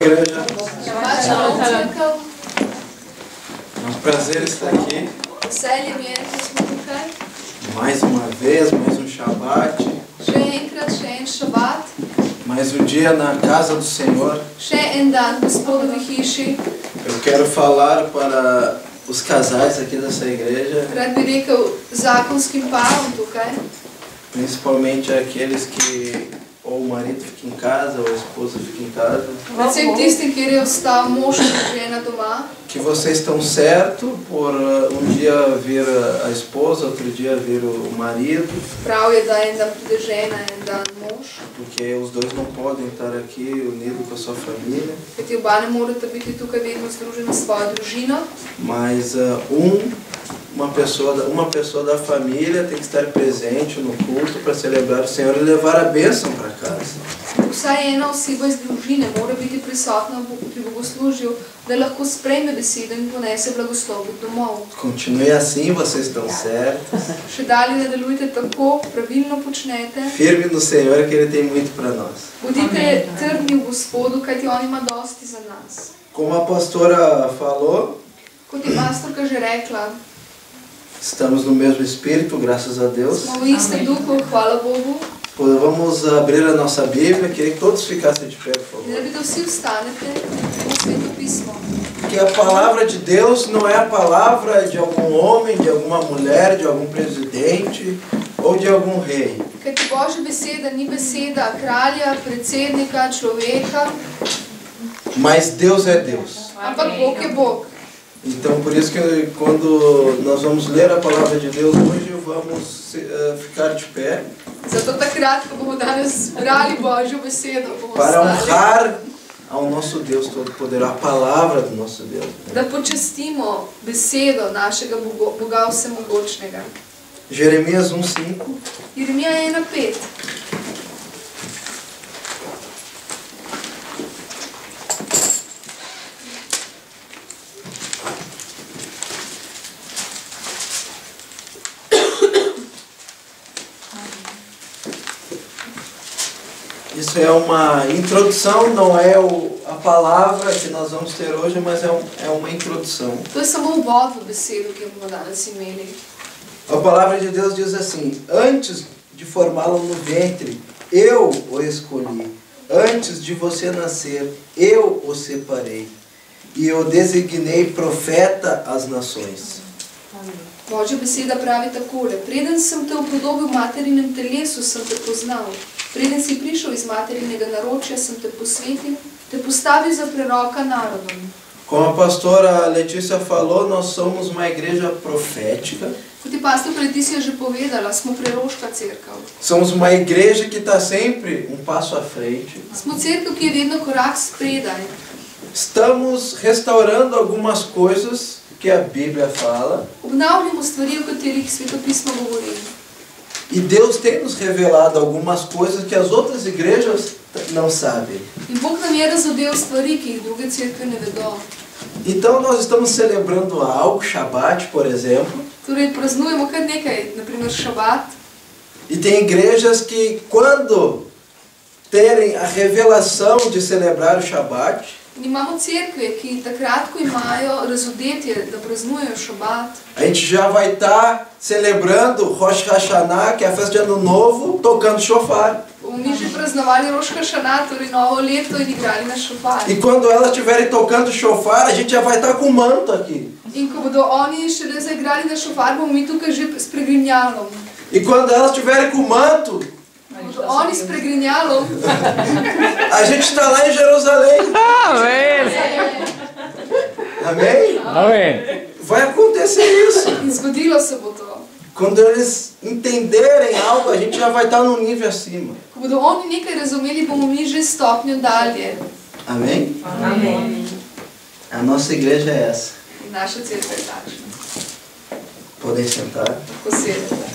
Igreja, é um prazer estar aqui. Mais uma vez, mais um Shabbat. Mais um dia na casa do Senhor. Eu quero falar para os casais aqui dessa igreja, principalmente aqueles que ou o marido fica em casa, ou a esposa fica em casa. Que vocês estão certos por um dia vir a esposa, outro dia vir o marido. Porque os dois não podem estar aqui unidos com a sua família. Mas uma pessoa da família tem que estar presente no culto para celebrar o Senhor e levar a bênção para casa. Continue assim, vocês estão certos. Firme no Senhor, que Ele tem muito para nós. Como a pastora falou, estamos no mesmo espírito, graças a Deus. Vamos abrir a nossa Bíblia. Queria que todos ficassem de pé, por favor. Porque a palavra de Deus não é a palavra de algum homem, de alguma mulher, de algum presidente ou de algum rei. Mas Deus é Deus. Então, por isso que quando nós vamos ler a palavra de Deus hoje, vamos ficar de pé para honrar ao nosso Deus Todo-Poderoso, a palavra do nosso Deus. Jeremias 1:5. Isso é uma introdução, não é a palavra que nós vamos ter hoje, mas é uma introdução. A palavra de Deus diz assim: antes de formá-lo no ventre, eu o escolhi. Antes de você nascer, eu o separei. E o designei profeta às nações. Božja beseda pravi takole: preden sem te upodobil v materinem telesu, sem te poznal. Preden si prišel iz materinega naročja, sem te posvetil, te postavil za preroka narodom. Como a pastora Letícia falou, nós somos uma igreja profética. Kot je pastor Letícia že povedala, smo preroška cerkev. Somos uma igreja que está sempre um passo à frente. Smo cerkev, ki je vedno korak spredaj. Estamos restaurando algumas coisas que a Bíblia fala. Obnavljamo stvari, o katerih Svetopismo govori. E Deus tem nos revelado algumas coisas que as outras igrejas não sabem. In Bog nam je razodel stvari, ki jih druge cerkve ne vedo. Então nós estamos celebrando algo, Shabbat, por exemplo. Torej praznujemo kar nekaj, na primer Šabat. E tem igrejas que quando terem a revelação de celebrar o Shabbat, In imamo cerkve, ki takrat, ko imajo razodetje, da praznujejo Šabat, a gente já vai estar celebrando Rosh Hashanah, que é a festa de Ano Novo, tocando shofar. bomo mi že praznovali Roš Hašanah, torej novo leto, in igrali na šofar. E quando elas estiverem tocando shofar, a gente já vai estar com o manto aqui. In ko bodo oni šele zaigrali na šofar, bomo mi tukaj že s pregrinjalom. E quando elas estiverem com o manto, Bodo oni s pregrinjalom, a gente está lá em Jerusalém. Amém. Amém? Amém. Vai acontecer isso. in zgodilo se bo to. Quando eles entenderem algo, a gente já vai estar num nível acima. Ko bodo oni nekaj razumeli, bomo mi že stopnjo dalje. Amém? Amen. A nossa igreja é essa. In naša cerkev je takšna. Podem sentar. Lahko sedete.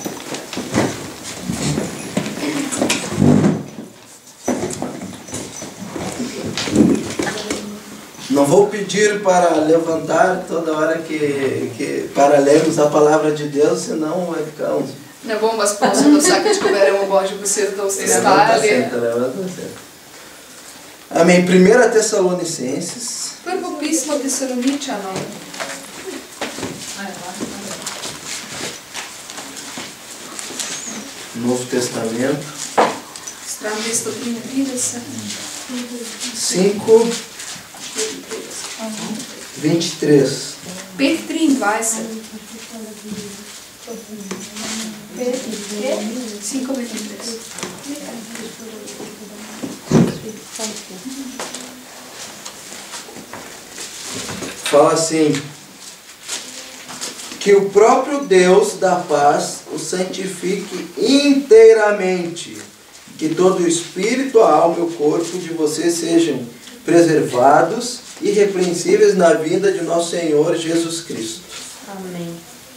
Não vou pedir para levantar toda hora para lermos a palavra de Deus, senão vai ficar uns... Ne bom vas prosil, da vsakeč, ko beremo Božjo besedo, da vsi Levanta a stajali. senta, levanta a senta. Amém. 1 Tessalonicenses. Prvo pismo Tesaloničanom. Novo Testamento. Stran 233. 5, 23. 5:23. 5:23. Fala assim: que o próprio Deus da paz o santifique inteiramente, que todo o espírito, a alma e o corpo de vocês sejam preservados e irrepreensíveis na vinda de nosso Senhor Jesus Cristo. Amém.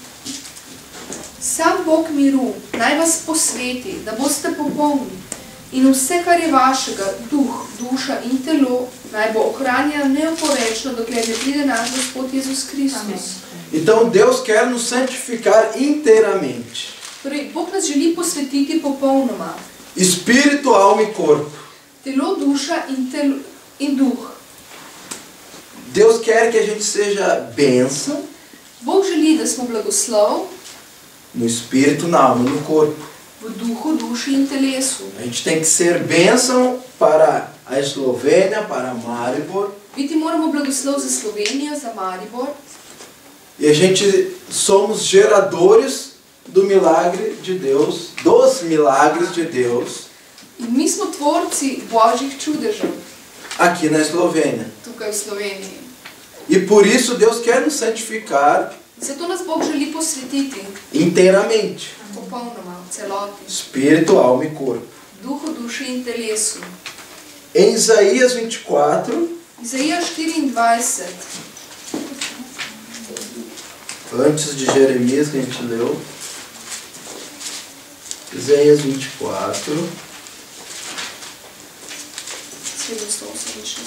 Sam Bog miru naj vas posveti, da boste popolni in vse, kar je vašega, duh, duša in telo, naj bo ohranjeno neoporečno, dokler ne pride naš Gospod Jezus Kristus. Então Deus quer nos santificar inteiramente. Torej, Bog nas želi posvetiti popolnoma. Espírito, alma e corpo. Telo, duša in duh. Deus quer que a gente seja bênção Bog želi, da smo blagoslov no espírito, na alma e no corpo. v duhu, duši in telesu. A gente tem que ser bênção para a Eslovênia, para Maribor. Biti moramo blagoslov za Slovenijo, za Maribor. E a gente somos geradores do milagre de Deus, dos milagres de Deus, In mi smo tvorci Božjih čudežev aqui na Eslovênia. tukaj v Sloveniji. E por isso Deus quer nos santificar Zato nas Bog želi posvetiti inteiramente. popolnoma, v celoti. Espírito, alma e corpo. Duhu, duši in telesu. Em Isaías 24, Izaija 24, antes de Jeremias que a gente leu, Isaías 24, srednjo 168.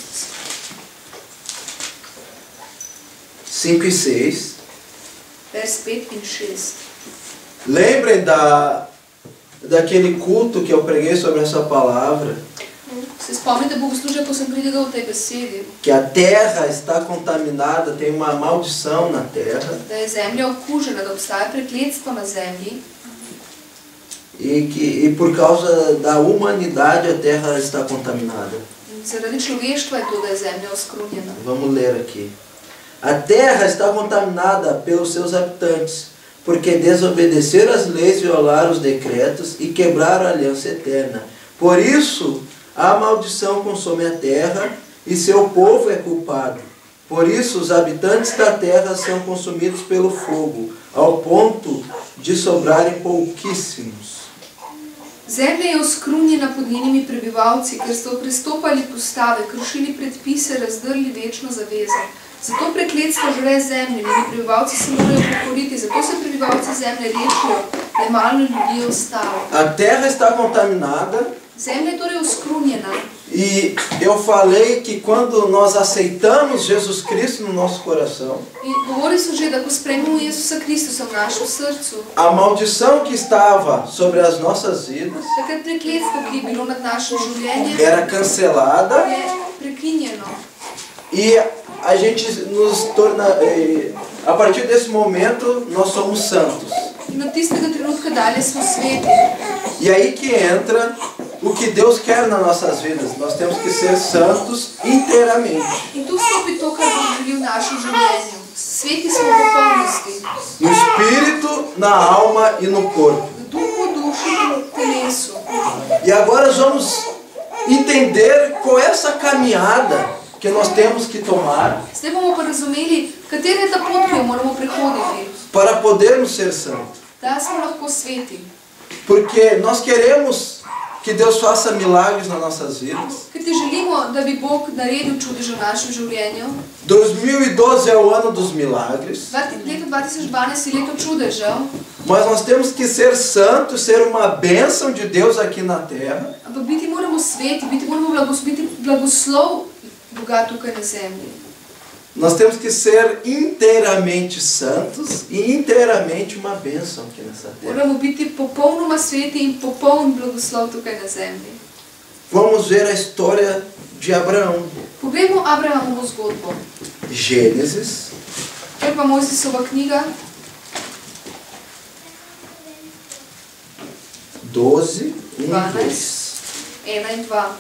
5 e 6. Vers 5 in 6. Lembrem daquele culto que eu preguei sobre essa palavra, Se spomnite bogoslužja, ko sem predigal o tej besedi, que a terra está contaminada, tem uma maldição na terra, da je zemlja okužena, da obstaja prekletstvo na zemlji e por causa da humanidade a terra está contaminada. in zaradi človeštva je to, da je zemlja oskrunjena. Vamos ler aqui. A terra está contaminada pelos seus habitantes, porque desobedeceram as leis, violaram os decretos e quebraram a aliança eterna. Por isso, a maldição consome a terra e seu povo é culpado. Por isso, os habitantes da terra são consumidos pelo fogo, ao ponto de sobrarem pouquíssimos. Zemlja je oskrunjena pod njenimi prebivalci, ker so prestopali postave, kršili predpise, razdrli večno zavezo. Zato prekletstvo žre zemlje, njeni prebivalci se morajo pokoriti, zato se prebivalci zemlje rečijo, da je malo ljudi je ostalo. A terra está contaminada. Zemlja je torej oskrunjena. E eu falei que quando nós aceitamos Jesus Cristo no nosso coração, In govorili so že, da ko sprejmemo Jezusa Kristusa v našem srcu, a maldição que estava sobre as nossas vidas takrat prekletstvo, ki je bilo nad našim življenjem, era cancelada je prekinjeno. e a gente nos torna, a partir desse momento, nós somos santos. In od tistega trenutka dalje smo sveti. E aí que entra o que Deus quer nas nossas vidas. Nós temos que ser santos inteiramente. In tu stopi to, kar Bog želi v našem življenju. Sveti smo v popolnosti. No espírito, na alma e no corpo. V duhu, duši in telesu. E agora nós vamos entender qual é essa caminhada que nós temos que tomar Zdaj bomo pa razumeli, katera je ta pot, ki jo moramo prehoditi, para podermos ser santos. da smo lahko sveti. Porque nós queremos que Deus faça milagres nas nossas vidas. Ker ti želimo, da bi Bog naredil čudež v našem življenju. 2012 é o ano dos milagres. Leto 2012 je leto čudežev, Mas nós temos que ser santos, ser uma bênção de Deus aqui na terra. ampak biti moramo sveti, biti moramo biti blagoslov Boga tukaj na zemlji. Nós temos que ser inteiramente santos e inteiramente uma bênção aqui nessa terra. Moramo biti popolnoma sveti in popoln blagoslov tukaj na zemlji. Vamos ver a história de Abraão. Poglejmo Abrahamovo zgodbo. Gênesis, Prva Mojzesova knjiga, 12, 1 e 12. 2. 1 in 2.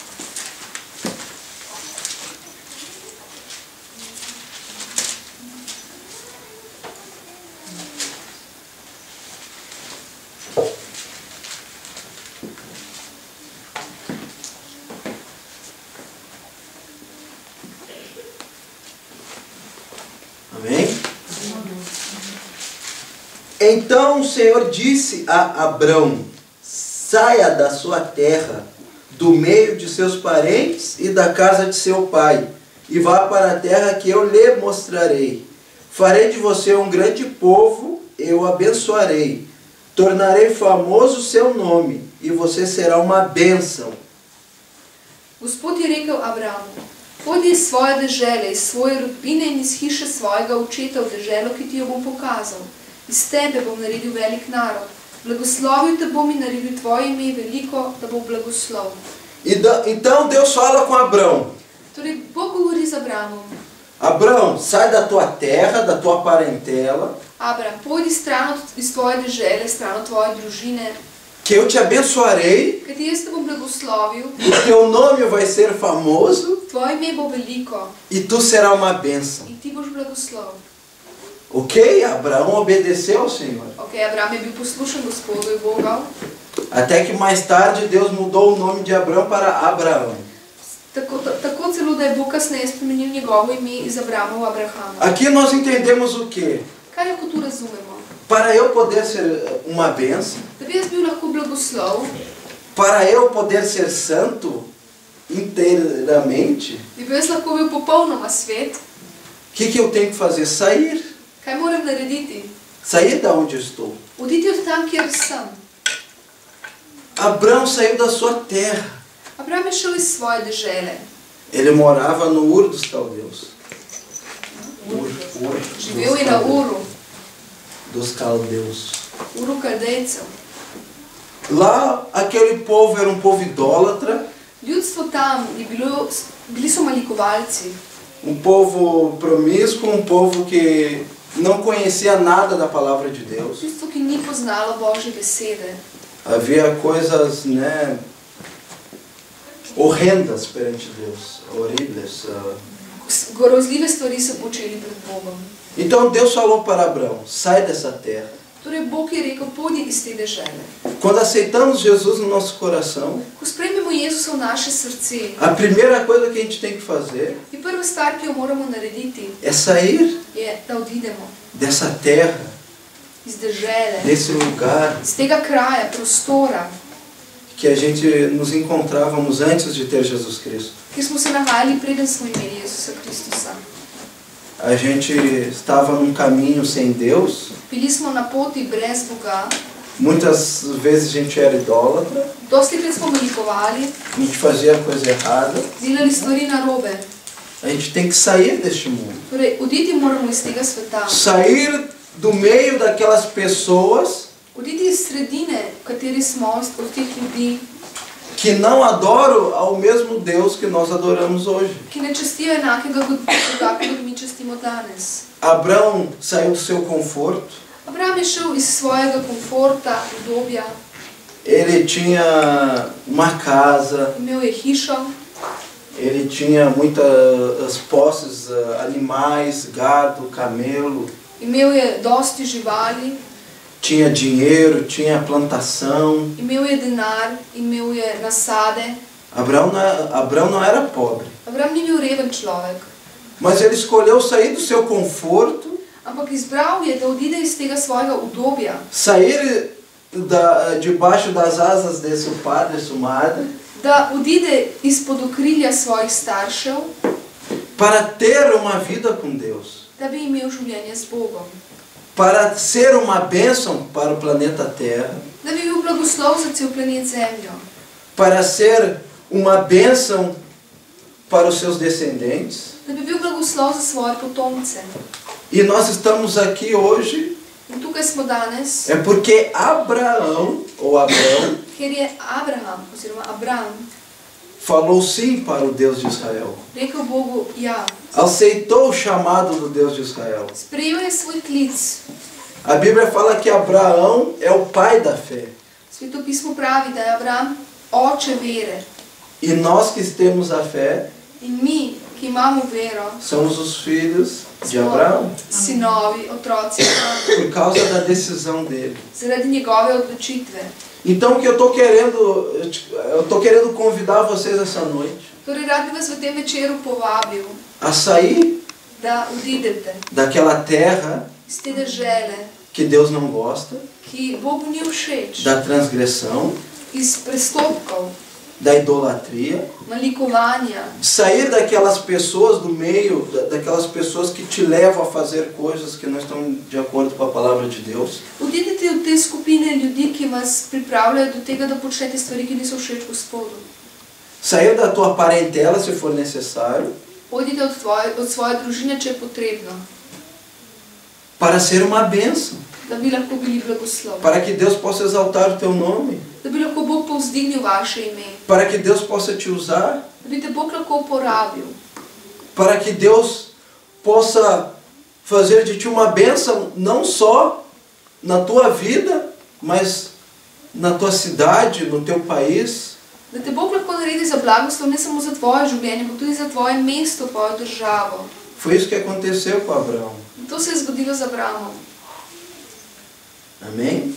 Amém? Então o Senhor disse a Abrão: saia da sua terra, do meio de seus parentes e da casa de seu pai, e vá para a terra que eu lhe mostrarei. Farei de você um grande povo, eu o abençoarei. Tornarei famoso o seu nome, e você será uma bênção. Gospod je rekel Abrahamu, pojdi iz svoje dežele, iz svoje rodbine in iz hiše svojega očeta v deželo, ki ti jo bom pokazal. Iz tebe bom naredil velik narod. Blagoslovil te bom in naredil tvoje ime veliko, da bo blagoslov. Então Deus fala com Abrão: Torej, Bog govori z Abrahamom. Abrão, sai da tua terra, da tua parentela, Abraham, pojdi stran iz tvoje dežele, stran od tvoje družine, que eu te abençoarei, kajti jaz te bom blagoslovil, o teu nome vai ser famoso tvoje ime bo veliko e tu será uma bênção. in ti boš blagoslov. Ok? Abraão obedeceu ao Senhor. Ok, Abraham je bil poslušen Gospodu in Boga, Até que mais tarde Deus mudou o nome de Abrão para Abraão. tako celo, da je Bog kasneje spremenil njegovo ime iz Abrahama v Abrahama. Aqui nós entendemos o quê? Kaj lahko tu razumemo? Para eu poder ser uma bênção, Da bi jaz bil lahko blagoslov, para eu poder ser santo inteiramente, bi bil jaz lahko bil popolnoma svet, o que eu tenho que fazer? Sair. kaj moram narediti? Sair da onde eu estou. Oditi od tam, kjer sem. Abrão saiu da sua terra. Abraham je šel iz svoje dežele. Ele morava no Ur dos Caldeus. Živel je na Uru, Dos Caldeus. Uru Kaldejcev. Lá, aquele povo era um povo idólatra, Ljudstvo tam je bili so malikovalci, um povo promíscuo, um povo que não conhecia nada da palavra de Deus. ljudstvo, ki ni poznalo Božje besede. Havia coisas, horrendas perante Deus, horríveis. Grozljive stvari so počeli pred Bogom. Então Deus falou para Abraão: sai dessa terra. Torej, Bog je rekel, pojdi iz te dežele. Quando aceitamos Jesus no nosso coração, Ko sprejmemo Jezusa v naše srce, a primeira coisa que a gente tem que fazer je prva stvar, ki jo moramo narediti, é sair je, da odidemo dessa terra, iz dežele, desse lugar iz tega kraja, prostora, que a gente nos encontrávamos antes de ter Jesus Cristo. kjer smo se nahajali, preden smo imeli Jezusa Kristusa. A gente estava num caminho sem Deus, Bili smo na poti brez Boga, muitas vezes a gente era idólatra, dostikrat smo malikovali, a gente fazia a coisa errada. delali stvari narobe. A gente tem que sair deste mundo. Torej, oditi moramo iz tega sveta. Sair do meio daquelas pessoas Oditi iz sredine, v kateri smo, od teh ljudi, que não adoram ao mesmo Deus que nós adoramos hoje. ki ne častijo enakega Boga, kot mi častimo danes. Abrão saiu do seu conforto, Abraham je šel iz svojega komforta, udobja, ele tinha uma casa, imel je hišo, ele tinha muitas posses, animais, gado, camelo, imel je dosti živali, tinha dinheiro, tinha plantação. imel je denar, imel je nasade. Abrão não era pobre, Abraham ni bil reven človek, mas ele escolheu sair do seu conforto, ampak izbral je, da odide iz tega svojega udobja, sair debaixo das asas de seu padre, sua madre, da odide izpod okrilja svojih staršev, para ter uma vida com Deus, da bi imel življenje z Bogom, para ser uma bênção para o planeta Terra, da bi bil blagoslov za cel planet Zemljo, para ser uma bênção para os seus descendentes. da bi bil blagoslov za svoje potomce. E nós estamos aqui hoje In tukaj smo danes, é porque Abraão, ou Abrão, ker je Abraham, oziroma Abraham, falou sim para o Deus de Israel. Rekel Bogu ja. Aceitou o chamado do Deus de Israel. Sprejel je svoj klic. A Bíblia fala que Abraão é o pai da fé. Sveto pismo pravi, da je Abraham oče vere. E nós que temos a fé, In mi, ki imamo vero, somos os filhos de smo Abraão. sinovi, otroci Abrahama, Por causa da decisão dele. zaradi njegove odločitve. Então o que eu estou querendo convidar vocês essa noite Torej, rad bi vas v tem večeru povabil, a sair da odidete daquela terra iz te dežele, que Deus não gosta, ki Bogu ni všeč, da transgressão, iz prestopkov, da idolatria, malikovanja, de sair daquelas pessoas do meio, daquelas pessoas que te levam a fazer coisas que não estão de acordo com a palavra de Deus. odidite od te skupine ljudi, ki vas pripravljajo do tega, da počnete stvari, ki niso všeč Gospodu. Sair da tua parentela, se for necessário, Pojdite od svoje družine, če je potrebno, para ser uma bênção, da bi lahko bili blagoslovni, para que Deus possa exaltar o teu nome, da bi lahko Bog povzdignil vaše ime, para que Deus possa te usar, da bi te Bog lahko uporabil, para que Deus possa fazer de ti uma bênção não só na tua vida, mas na tua cidade, no teu país. da te Bog lahko naredi za blagoslov ne samo za tvoje življenje, ampak tudi za tvoje mesto, tvojo državo. Foi isso que aconteceu com Abraão. In to se je zgodilo z Abrahamom. Amém?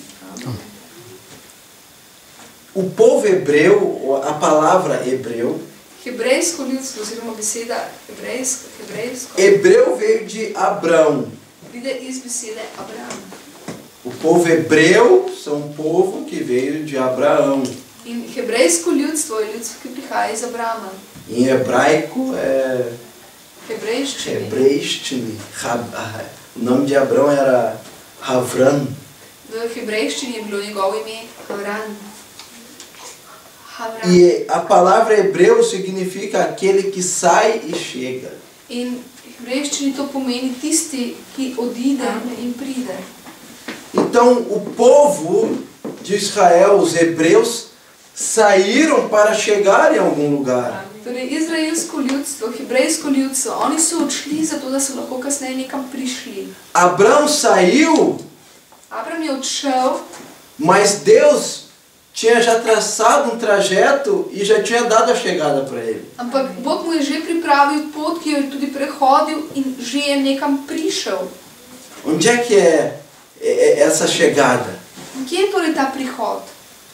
O povo hebreu, a palavra hebreu, Hebrejsko ljudstvo, oziroma beseda hebrejsko, hebreu veio de Abrão. pride iz besede Abraham. O povo hebreu são um povo que veio de Abraão. In hebrejsko ljudstvo je ljudstvo, ki prihaja iz Abrahama. Em hebraico é Hebrejščini. Hebreistine. O nome de Abrão era Havran. V hebrejščini je bilo njegovo ime Havran. Havran. E a palavra hebreu significa aquele que sai e chega. In v hebrejščini to pomeni tisti, ki odide in pride. Então o povo de Israel, os hebreus, saíram para chegar em algum lugar. Torej, izraelsko ljudstvo, hebrejsko ljudstvo, oni so odšli zato, da so lahko kasneje nekam prišli. Abrão saiu, Abram je odšel, mas Deus tinha já traçado um trajeto e já tinha dado a chegada para ele. ampak Bog mu je že pripravil pot, ki jo je tudi prehodil in že je nekam prišel. Onde é que é essa chegada? In kje je torej ta prihod?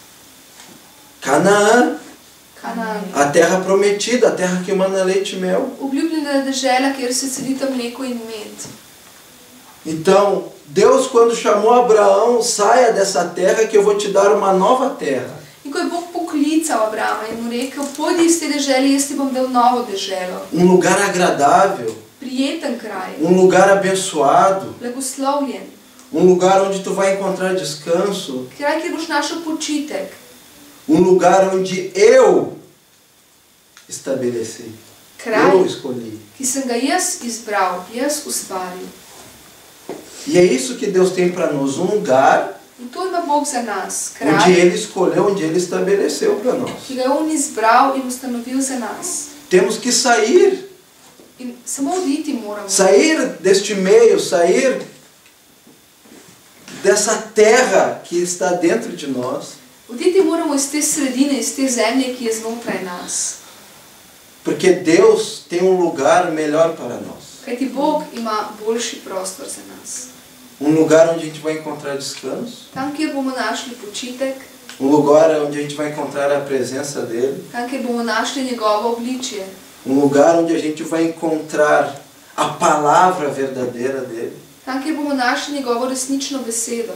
Canaã, Kanaan. a terra prometida, a terra que emana leite e mel. Obljubljena dežela, kjer se celita mleko in med. Então, Deus quando chamou Abraão, saia dessa terra que eu vou te dar uma nova terra. In ko je Bog poklical Abrama in mu rekel, pojdi iz te dežele, jaz ti bom dal novo deželo. Um lugar agradável, Prijeten kraj, um lugar abençoado, blagoslovljen, um lugar onde tu vai encontrar descanso, kraj, kjer boš našel počitek, um lugar onde eu estabeleci, kraj, eu escolhi. ki sem ga jaz izbral, jaz ustvaril. E é isso que Deus tem para nós, um lugar In to ima Bog za nas, onde kraj, Ele escolheu, onde Ele estabeleceu para nós. ki ga je on izbral in ustanovil za nas. Temos que sair, In samo oditi moramo. sair deste meio, sair dessa terra que está dentro de nós, Oditi moramo iz te sredine, iz te zemlje, ki je znotraj nas. porque Deus tem um lugar melhor para nós. Kajti Bog ima boljši prostor za nas. Um lugar onde a gente vai encontrar descanso, Tam, kjer bomo našli počitek, um lugar onde a gente vai encontrar a presença dEle, tam, kjer bomo našli njegovo obličje, um lugar onde a gente vai encontrar a palavra verdadeira dEle, tam, kjer bomo našli njegovo resnično besedo,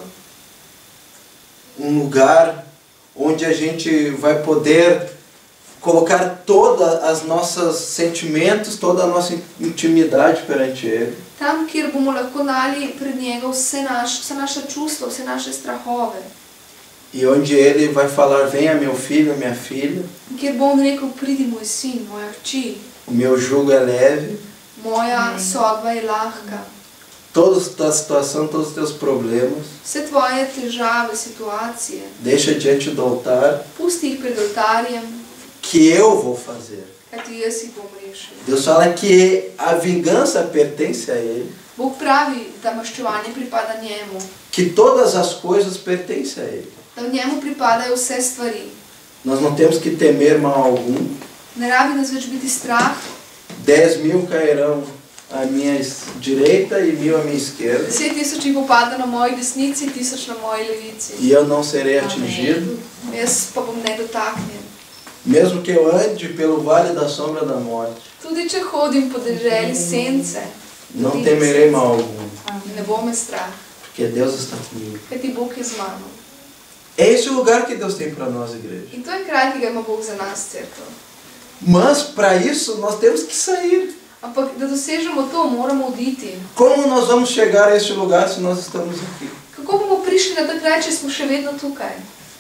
um lugar onde a gente vai poder colocar todos os nossos sentimentos, toda a nossa intimidade perante Ele. tam, kjer bomo lahko dali pred njega vse naše čustva, vse naše strahove, E onde Ele vai falar, venha meu filho, minha filha, in kjer bo on rekel, pridi moj sin, moja hči, o meu jugo é leve, moja sodba je lahka, toda a tua situação, todos os teus problemas, vse tvoje težave, situacije, deixa diante do altar, pusti jih pred oltarjem, que eu vou fazer. Kajti jaz jih bom rešil. Deus fala que a vingança pertence a Ele, Bog pravi, da maščevanje pripada njemu, que todas as coisas pertencem a Ele. da v njemu pripadajo vse stvari. Nós não temos que temer mal algum. Ne rabi nas več biti strah, 10.000 cairão à minha direita e 1.000 à minha esquerda, 10.000 jih bo padlo na moji desnici, 1.000 na moji levici. e eu não serei atingido. Jaz pa bom nedotaknjen. Mesmo que eu ande pelo vale da sombra da morte, Tudi če hodim po deželi sence, não temerei mal algum, ne bo me strah, porque Deus está comigo. kajti Bog je z mano. É esse o lugar que Deus tem para nós, igreja. In to je kraj, ki ga ima Bog za nas, cerkev. Mas para isso nós temos que sair. Ampak, da dosežemo to, moramo oditi. Como nós vamos chegar a este lugar se nós estamos aqui? Kako bomo prišli na ta kraj, če smo še vedno tukaj?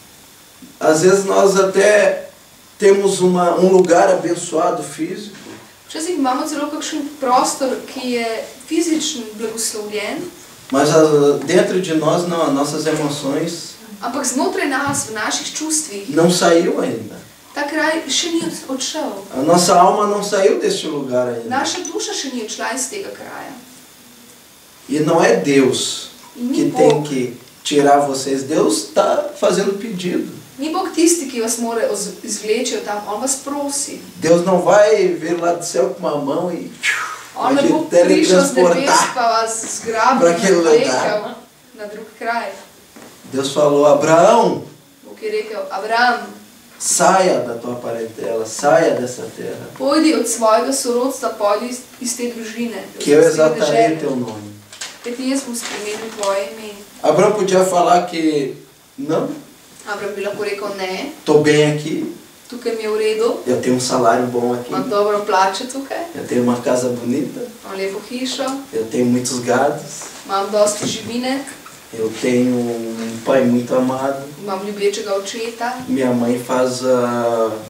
Às vezes nós até temos um lugar abençoado físico, Včasih imamo celo kakšen prostor, ki je fizično blagoslovljen, mas dentro de nós não, as nossas emoções ampak znotraj nas, v naših čustvih, não saiu ainda. ta kraj še ni odšel. A nossa alma não saiu deste lugar ainda. Naša duša še ni odšla iz tega kraja. E não é Deus In que ni tem Bog, que tirar vocês. Deus está fazendo pedido. ni Bog tisti, ki vas mora izvleči od tam, on vas prosi. Deus não vai vir lá do céu com uma mão e On ne vai bo te prišel z nebes, teletransportar. pa vas zgrabil Pra in aquele odvlekel lugar. na drug kraj. Deus falou, Abraão, Bog je rekel, Abraham, saia da tua parentela, saia dessa terra, pojdi od svojega sorodstva, pojdi iz te družine, que eu iz te exaltarei dežele. teu nome. Kajti jaz bom spremenil tvoje ime. Abraão podia falar que, não, Abraham bi lahko rekel, ne, estou bem aqui, tukaj mi je v redu, eu tenho um salário bom aqui, imam dobro plačo tukaj, eu tenho uma casa bonita, imam lepo hišo, eu tenho muitos gados, imam dosti živine, eu tenho um pai muito amado, imam ljubečega očeta, minha mãe faz